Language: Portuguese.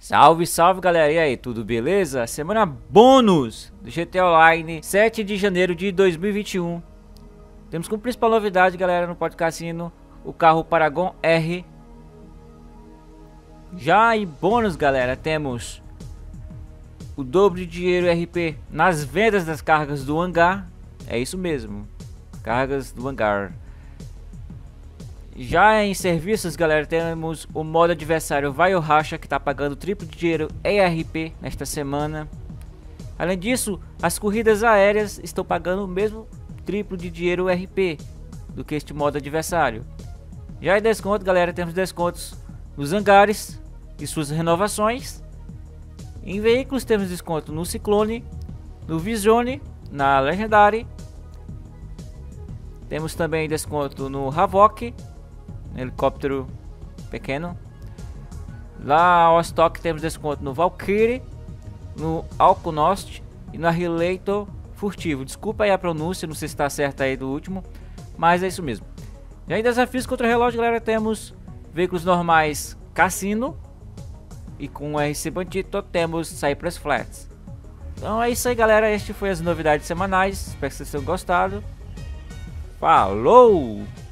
Salve, salve galera, e aí, tudo beleza? Semana bônus do GTA Online, 7 de janeiro de 2021. Temos como principal novidade, galera, no Podcassino, o carro Paragon R. Já em bônus, galera, temos o dobro de dinheiro RP nas vendas das cargas do hangar. É isso mesmo, cargas do hangar. Já em serviços, galera, temos o modo adversário Vai ou Racha, que está pagando triplo de dinheiro ERP nesta semana. Além disso, as corridas aéreas estão pagando o mesmo triplo de dinheiro RP do que este modo adversário. Já em desconto, galera, temos descontos nos hangares e suas renovações. Em veículos temos desconto no Ciclone, no Visione, na Legendary. Temos também desconto no Havoc, helicóptero pequeno. Lá ao estoque temos desconto no Valkyrie, no Alconost e no Arrilator Furtivo. Desculpa aí a pronúncia, não sei se está certa aí do último, mas é isso mesmo. E aí, desafios contra o relógio, galera, temos veículos normais Cassino e com RC Bandito temos Cypress Flats. Então é isso aí, galera, este foi as novidades semanais, espero que vocês tenham gostado. Falou!